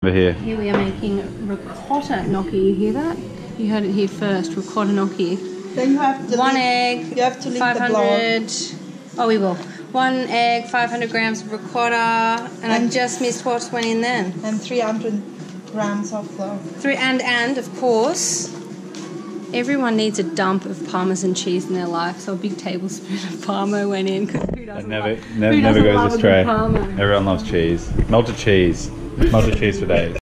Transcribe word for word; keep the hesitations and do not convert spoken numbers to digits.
Over here. Here we are making ricotta gnocchi. You hear that? You heard it here first. Ricotta gnocchi. Then you have to One leave, egg. You have to leave five hundred. The Oh, we will. One egg, five hundred grams of ricotta, and, and I just missed what went in then. And three hundred grams of flour. Three and and of course, everyone needs a dump of Parmesan cheese in their life. So a big tablespoon of Parmo went in. Because who doesn't? That never, love, ne who never doesn't goes love astray. A good Parmo? Everyone loves cheese. Melted cheese. Melted cheese for days.